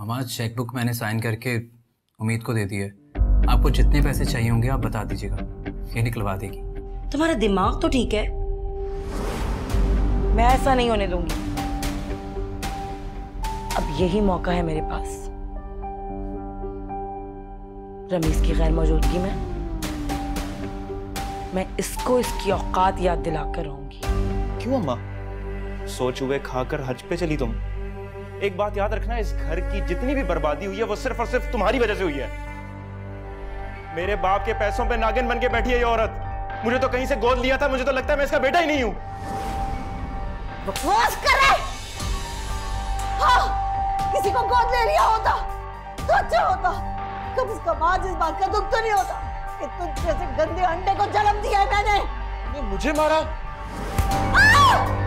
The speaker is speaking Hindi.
मामा चेकबुक मैंने साइन करके उम्मीद को दे दी है। आपको जितने पैसे चाहिए होंगे आप बता दीजिएगा, ये निकलवा देगी। तुम्हारा दिमाग तो ठीक है, मैं ऐसा नहीं होने दूंगी। अब यही मौका है मेरे पास। रमीज की गैर मौजूदगी में मैं इसको इसकी औकात याद दिलाकर रहूंगी। क्यों अम्मा? सोच हुए खाकर हज पे चली तुम। एक बात याद रखना, इस घर की जितनी भी बर्बादी हुई है वो सिर्फ और सिर्फ तुम्हारी वजह से हुई है। मेरे बाप के पैसों पे नागिन बन के बैठी है ये औरत। मुझे तो कहीं से गोद लिया था, मुझे तो लगता है मैं इसका बेटा ही नहीं हूं। बकवास कर रहे। हाँ, किसी को गोद ले लिया होता तो अच्छा होता। कम से कम आज इस बात का दुख तो नहीं होता कि तुझ जैसे गंदे अंडे को जन्म दिया है मैंने। मुझे मारा?